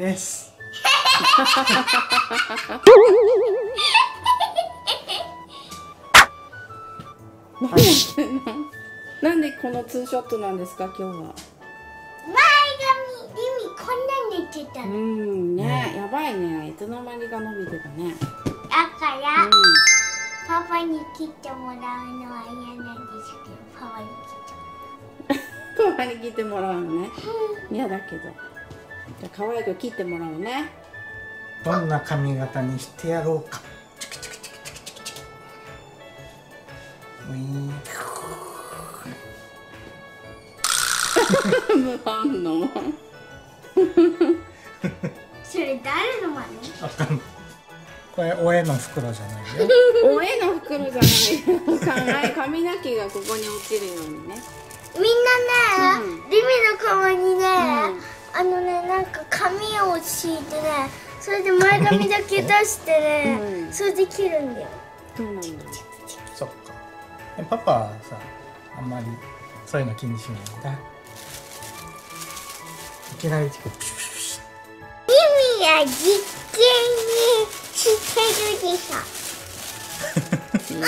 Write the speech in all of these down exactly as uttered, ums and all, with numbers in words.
です。 なんでこのツーショットなんですか今日は。 前髪、リミこんなに出てたうの。 んね、やばいね。いつの間にか伸びてたね。 だから、 うん、 パパに切ってもらうのは嫌なんですけど、パパに切ってもらう。 パパに切ってもらうのね。嫌だけど。じゃあ可愛く切ってもらうね。 どんな髪型にしてやろうか。 無反応。 それ誰の真似？ あかん。これお絵の袋じゃないよ。 お絵の袋じゃないよ。髪の毛がここに落ちるようにね。 みんなね、 うん、 リミの顔にね、 うん、 あのね、なんか紙を敷いてね、それで前髪だけ出してね、うん、それで切るんだよ。 そうなんだ。 そっか。パパはさ、あんまりそういうの気にしないんだ。いきなりプシュプシュプシュ。 リミは実験にしてるでしょ。あ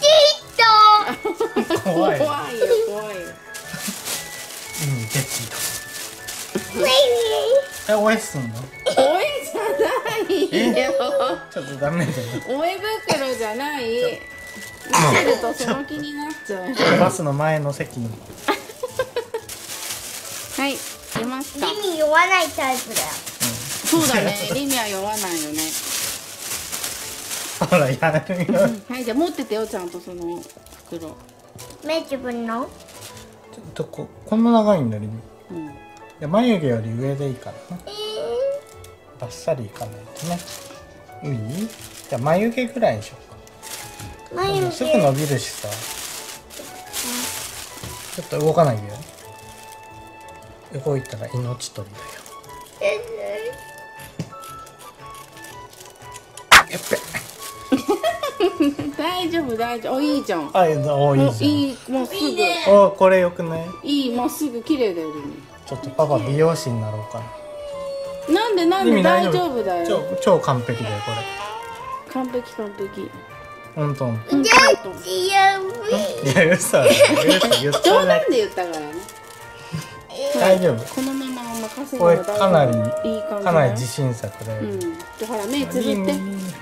っ、ちっと。 怖い。 怖いよ、怖いよ。 うん、ゲッツー。 え、お絵すんの？ お絵じゃないよ。 ちょっとダメだよ。 お絵袋じゃない。見てるとその気になっちゃう。 バスの前の席に。 はい、出ました。 リミ酔わないタイプだよ。 そうだね、リミは酔わないよね。 ほら、やるよ。 はい、じゃあ持っててよ、ちゃんとその袋。 目自分の？ ちょっとこ、こんな長いんだ、リミ。 うん。 いや、眉毛より上でいいからね。 えバッサリいかないとね。いい？じゃあ眉毛ぐらいにしようか。 眉毛すぐ伸びるしさ。ちょっと動かないでよ。動いたら命取りだよ。やっべ。 大丈夫、大丈夫。お、いいじゃん。 あ、お、いいじゃん。 いい、もうすぐ。 お、これよくない？ いい、もうすぐ綺麗だよ、リミ。 ちょっとパパ美容師になろうかな。 なんでなんで大丈夫だよ。 超超完璧だよこれ。 完璧完璧。 本当。 じゃあいや嘘だよ。言っ冗談で言ったからね。 大丈夫。 このまま任せるこれかなりいい感じ。 かなり自信作だよ。 うん。でほら目つぶって。 本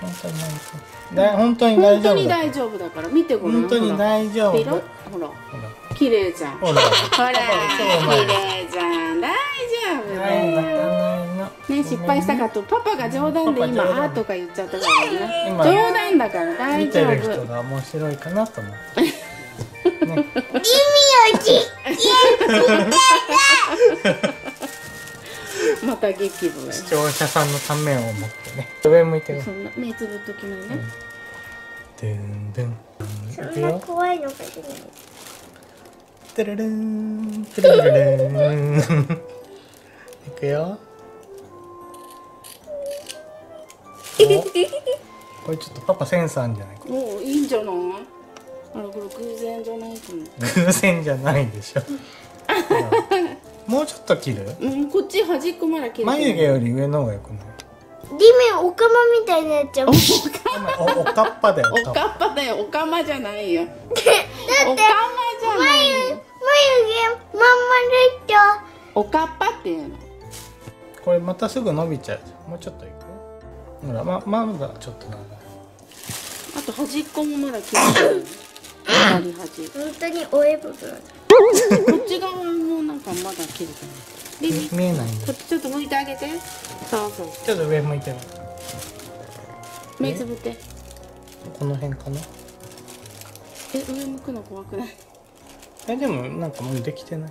当に大丈夫。本当に大丈夫。 本当に大丈夫だから見てごらん。 本当に大丈夫。 ほらほら綺麗じゃん。ほらほら綺麗じゃん。大丈夫だよ。ね、失敗したかとパパが冗談で今「あ」とか言っちゃったからね。冗談だから大丈夫。 見てる人が面白いかなと思って。ね、 意味を実験また激怒だよ。 視聴者さんのためを思ってね。上向いてる。 そんな目つぶっときなね。 でんでん。 そんな怖いのかしら。 てるるん、てるるるん。いくよ。これちょっとパパセンスあるんじゃないか。 もういいんじゃない？あらこれ偶然じゃないかな。偶然じゃないでしょ。もうちょっと切る？ うん、こっち端っこまで切る。 眉毛より上の方がよくない？ リミおかまみたいになっちゃう。 お、おかっぱだよ。 おかっぱだよ。おかまじゃないよ。 だっておかまじゃないよ。 眉毛まんまると。おかっぱっていうの。 これまたすぐ伸びちゃうじゃん。もうちょっといく？ほら、ま、まだちょっと長い。 あと端っこもまだ切れる。左端。 本当におえぶくん。 こっち側もなんかまだ切れてない。 見えないんだ。 こっちちょっと向いてあげて。そうそう。 ちょっと上向いてる。 目つぶって。 この辺かな。 え、上向くの怖くない？ え、でもなんかもうできてない。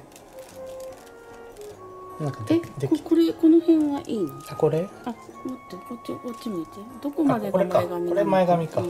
なんかえ、 できここれこの辺はいいの？ あ、これ？ あ、待ってこっちこっち向いて。どこまでがこれか。 前髪？ これ前髪か。 うん、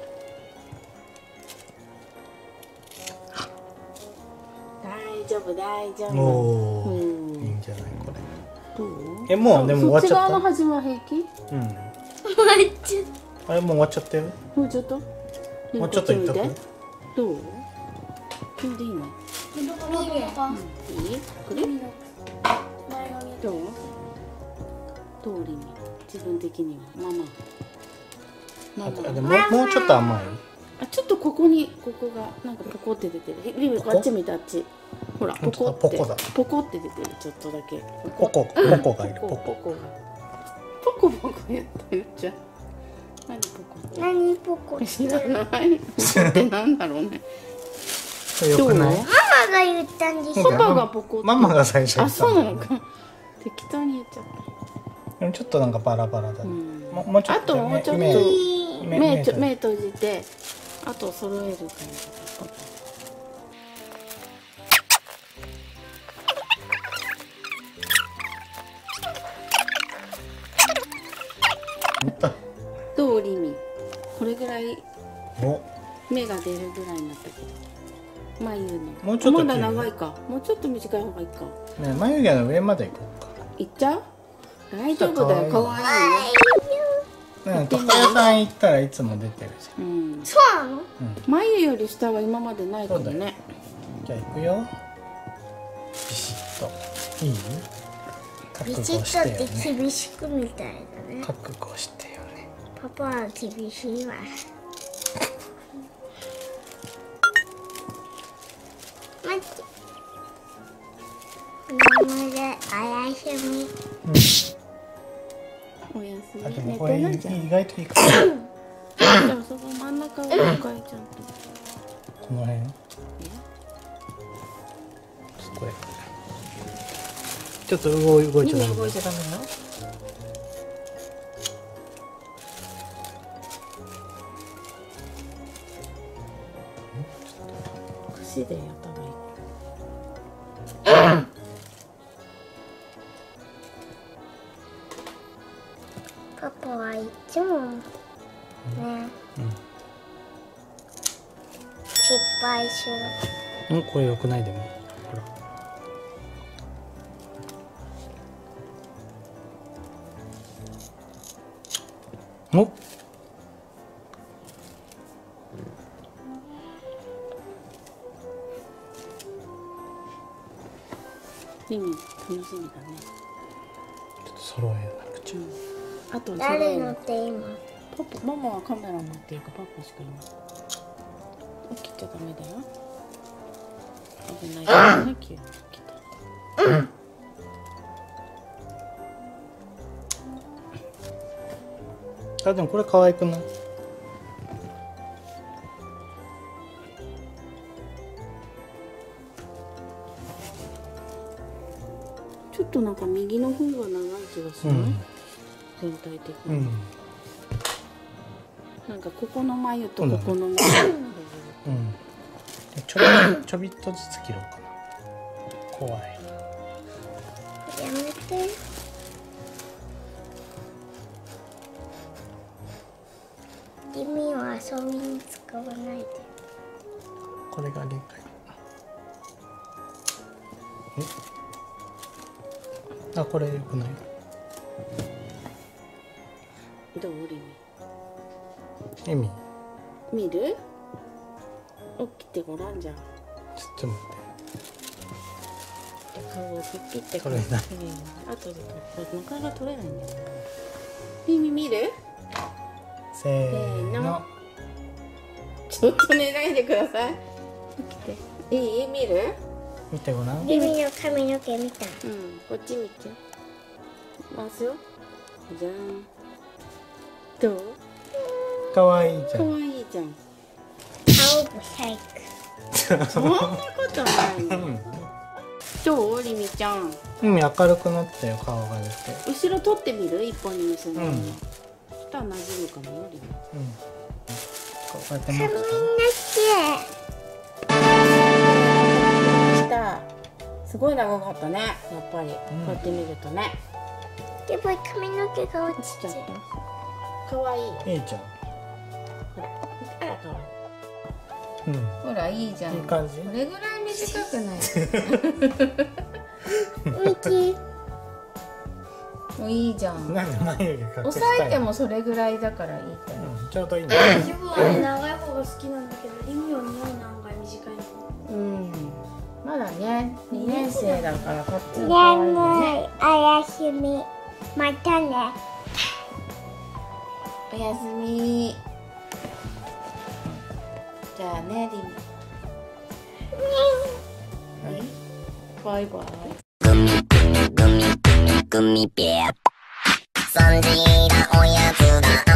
大丈夫大丈夫。 おお、 うん、 いいんじゃないこれ。 どう？ え、もうでも終わっちゃった。 そっち側の端は平気？ うん。 めっちゃ。 あれもう終わっちゃったよ。 もうちょっと？ もうちょっといっとく？ どう？それでいいの？ 見る。 いい？これ？どう？ 通りに自分的にはママママあでももうちょっと甘い。 あちょっとここにここがなんかポコって出てる。リブこっち見たあっち。ほらポコってポコだポコって出てるちょっとだけ。 ポコポコがいる。ポコポコがポコポコやってるじゃん。何ポコ？ 何ポコ？ 知らない。ってなんだろうね。 よくない？ ママが言ったんでしょ。 パパがポコ。 ママが最初言あったそうなのか。適当に言っちゃった。 でもちょっとなんかバラバラだね。ももうちょっとあともうちょっと目目ちょ目閉じてあと揃える感じ。どうリミこれぐらい目が出るぐらいになったけど眉のもうちょっとまだ長いかもうちょっと短い方がいいかね眉毛の上までいこうかいっちゃう大丈夫だよかわいいよね床屋さん行ったらいつも出てるじゃん、 うん、 そうなの、 うん、眉より下は今までないからねじゃあ行くよビシッといい覚ビ悟シッとっしてよねて厳しくみたいだね。 覚悟してよねパパは厳しいわ。待って。名前であやしみ。 おやすみあでも寝これ意てないじゃん外といいかもじゃあそこ真ん中を向かいちゃんとこの辺これちょっと動い動いちゃダメ動いちゃダメよ串でやった方がいいパパはいつもね、うん、失敗する。 うんこれ良くないでもほらおリミ楽しみだねちょっと揃えなくちゃ、 うんあと誰乗って今？ パパママはカメラ持ってるかパパしかいない起きちゃダメだよ危ないからね急に起きたあでもこれ可愛くない？ ちょっとなんか右の方が長い気がする、うん、全体的に、うん、なんかここの眉とここの眉、うん、 ちょびちょびっとずつ切ろうかな怖いやめて意味は遊びに使わないでこれが理解えあこれよくないどうリミエミ見る起きてごらんじゃんちょっと待って顔をピッピッて取れないあとでなかなか取れないんだよねリミ見るせーのちょっと寝ないでください起きていい見る見てごらんリミの髪の毛見たうんこっち見て回すよじゃんどうかわいいじゃんかわいいじゃん青ブサイクそんなことないのどうリミちゃんうん明るくなったよ顔が出て後ろ取ってみる一本に結んで、うん、そしたら馴染むかもよリミうんこうやって髪の毛したすごい長かったねやっぱり、うん、こうやって見るとねやっぱり髪の毛が落ちちゃったかわいいいいじゃんほらかわいいうん、 ほらいいじゃん。 いい感じ。 これぐらい短くない。 ミキ。 もういいじゃん。 なんで眉毛隠したいの？ 押さえてもそれぐらいだからいいから。 うん、ちょうどいいんだ。 自分はね長い方が好きなんだけど、リミは似合うな案外短いの。 うん。まだね、にねん生だからこっちの可愛いね。あやしみ。 またね。 おやすみ。じゃあね、リン。バイバイ。グミグミグミグミグミペア。サンジーがおやつだ。